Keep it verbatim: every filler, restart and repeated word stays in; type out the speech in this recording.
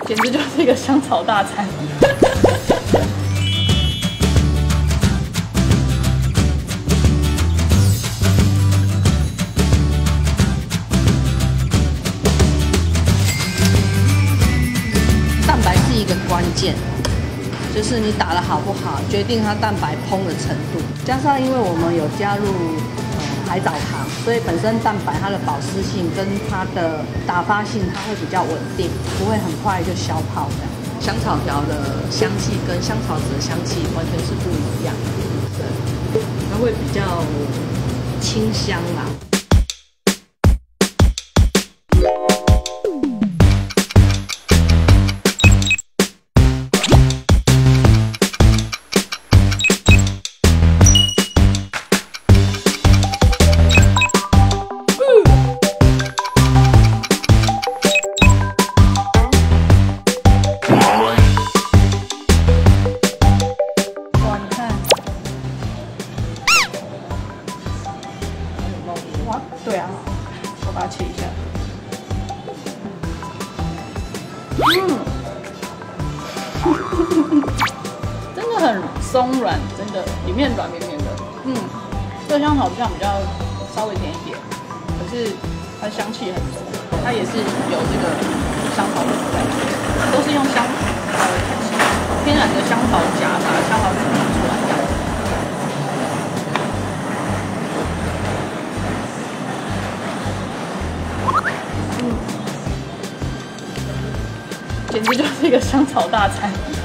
简直就是一个香草大餐。 蛋白是一个关键，就是你打得好不好，决定它蛋白烹的程度。加上因为我们有加入呃海藻糖，所以本身蛋白它的保湿性跟它的打发性，它会比较稳定，不会很快就消泡这样。香草条的香气跟香草籽的香气完全是不一样的，对，它会比较清香啦。 哇，对啊，我把它切一下。嗯，真的很松软，真的里面软绵绵的。嗯，这个香草酱比较稍微甜一点，可是它香气很足，它也是有这个香草味在里面，都是用香呃天然的香草荚把香草籽弄出来的。简直就是一个香草大餐。